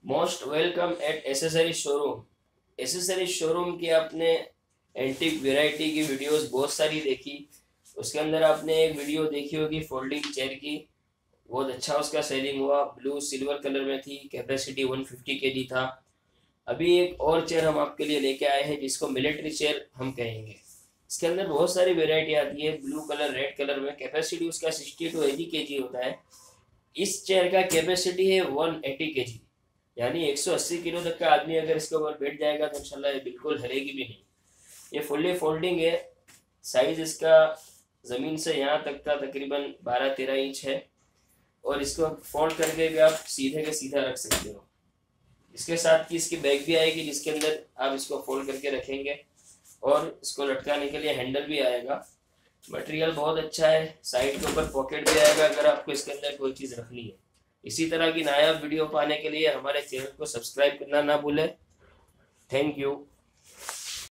Most welcome at accessory showroom. Accessory showroom की आपने antique variety की वीडियोस बहुत सारी देखी। उसके अंदर आपने एक वीडियो देखी होगी फोल्डिंग चेयर की, बहुत अच्छा उसका सेलिंग हुआ। ब्लू सिल्वर कलर में थी, कैपेसिटी 150 केजी था। अभी एक और चेयर हम आपके लिए लेके आए हैं जिसको मिलिट्री चेयर हम कहेंगे। इसके अंदर बहुत सारी वेरायटी आती है, ब्लू कलर रेड कलर में। कैपेसिटी उसका 60 टू 80 केजी होता है। इस चेयर का कैपेसिटी है 180 केजी, यानी 180 किलो तक का आदमी अगर इसके ऊपर बैठ जाएगा तो इंशाल्लाह ये बिल्कुल हलेगी भी नहीं। ये फुल्ली फोल्डिंग है। साइज इसका ज़मीन से यहाँ तक का तकरीबन 12-13 इंच है, और इसको फोल्ड करके भी आप सीधे के सीधा रख सकते हो। इसके साथ की इसकी बैग भी आएगी जिसके अंदर आप इसको फोल्ड करके रखेंगे, और इसको लटकाने के लिए हैंडल भी आएगा। मटेरियल बहुत अच्छा है। साइड के ऊपर पॉकेट भी आएगा अगर आपको इसके अंदर कोई चीज़ रखनी है। इसी तरह की नायाब वीडियो पाने के लिए हमारे चैनल को सब्सक्राइब करना ना भूलें। Thank you.